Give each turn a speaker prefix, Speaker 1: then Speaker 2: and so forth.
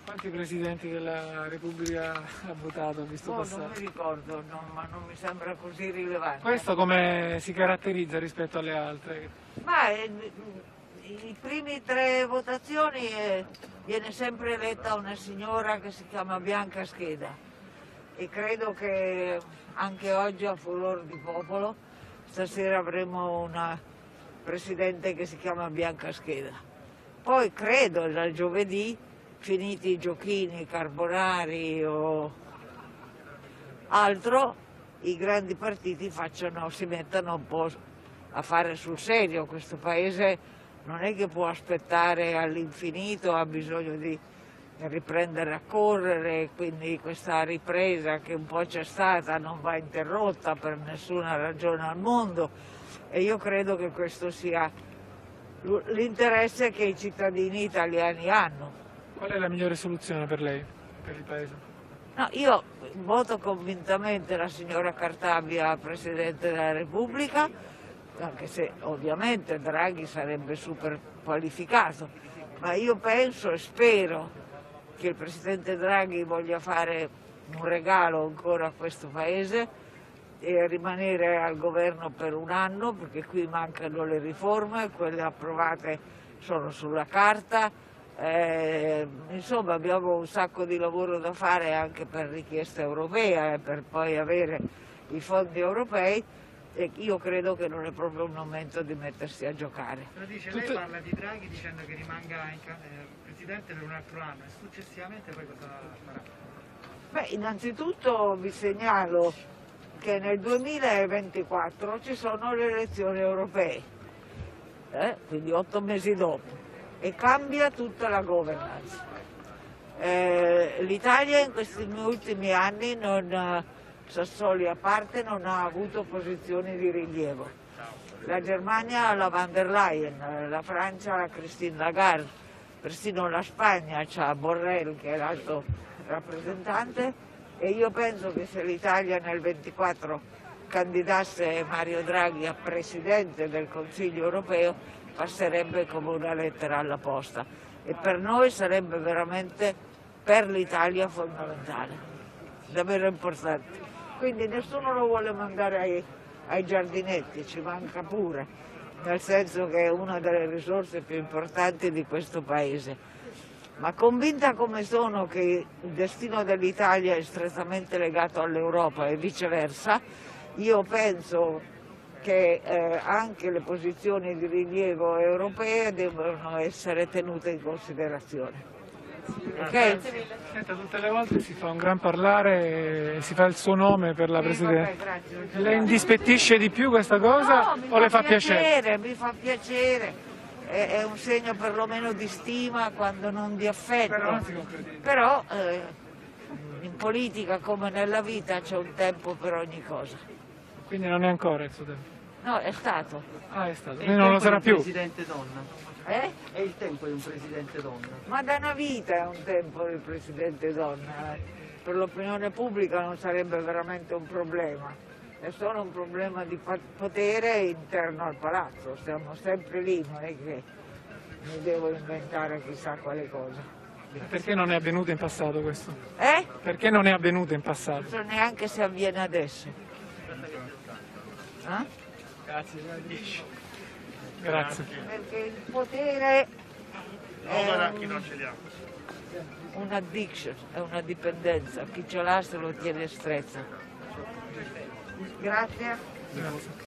Speaker 1: Quanti presidenti della Repubblica ha votato, ha visto passare?
Speaker 2: Non mi ricordo, ma non mi sembra così rilevante.
Speaker 1: Questo come si caratterizza rispetto alle altre?
Speaker 2: Ma i primi 3 votazioni viene sempre eletta una signora che si chiama Bianca Scheda e credo che anche oggi a furor di popolo stasera avremo una presidente che si chiama Bianca Scheda. Poi credo dal giovedì, finiti i giochini carbonari o altro, i grandi partiti si mettano un po' a fare sul serio. Questo paese non è che può aspettare all'infinito, ha bisogno di riprendere a correre, quindi questa ripresa che un po' c'è stata non va interrotta per nessuna ragione al mondo e io credo che questo sia l'interesse che i cittadini italiani hanno.
Speaker 1: Qual è la migliore soluzione per lei, per il Paese?
Speaker 2: No, io voto convintamente la signora Cartabia Presidente della Repubblica, anche se ovviamente Draghi sarebbe super qualificato, ma io penso e spero che il Presidente Draghi voglia fare un regalo ancora a questo Paese e rimanere al governo per un anno, perché qui mancano le riforme, quelle approvate sono sulla carta. Insomma abbiamo un sacco di lavoro da fare anche per richiesta europea e per poi avere i fondi europei e io credo che non è proprio il momento di mettersi a giocare.
Speaker 3: Lei parla di Draghi dicendo che rimanga Presidente per un altro anno e successivamente poi cosa farà?
Speaker 2: Beh, innanzitutto vi segnalo che nel 2024 ci sono le elezioni europee, quindi 8 mesi dopo. E cambia tutta la governance. L'Italia in questi ultimi anni, Sassoli a parte, non ha avuto posizioni di rilievo. La Germania ha la Van der Leyen, la Francia ha la Christine Lagarde, persino la Spagna ha Borrell che è l'alto rappresentante e io penso che se l'Italia nel 24 candidasse Mario Draghi a Presidente del Consiglio europeo passerebbe come una lettera alla posta e per noi sarebbe veramente per l'Italia fondamentale, davvero importante. Quindi nessuno lo vuole mandare ai giardinetti, ci manca pure, nel senso che è una delle risorse più importanti di questo Paese. Ma convinta come sono che il destino dell'Italia è strettamente legato all'Europa e viceversa, io penso che anche le posizioni di rilievo europee devono essere tenute in considerazione. Okay?
Speaker 1: Senta, tutte le volte si fa un gran parlare, si fa il suo nome per la Presidenza.
Speaker 2: Vabbè,
Speaker 1: Le indispettisce di più questa cosa o le fa piacere?
Speaker 2: Mi fa piacere, è un segno perlomeno di stima quando non di affetto.
Speaker 1: Però non si concretizza.
Speaker 2: Però in politica come nella vita c'è un tempo per ogni cosa.
Speaker 1: Quindi non è ancora il suo tempo?
Speaker 2: No, è stato.
Speaker 1: Ah, è stato. Quindi non lo sarà più?
Speaker 3: Presidente donna. È il tempo di un presidente donna.
Speaker 2: Ma da una vita è un tempo del Presidente donna. Per l'opinione pubblica non sarebbe veramente un problema. È solo un problema di potere interno al palazzo. Siamo sempre lì, non è che mi devo inventare chissà quale cosa.
Speaker 1: Perché non è avvenuto in passato questo?
Speaker 2: Perché
Speaker 1: non è avvenuto in passato?
Speaker 2: non so neanche se avviene adesso.
Speaker 1: Grazie, Grazie.
Speaker 2: Perché il potere è
Speaker 3: Chi non ce li ha.
Speaker 2: un'addiction, è una dipendenza. Chi ce l'ha se lo tiene stretta. Grazie.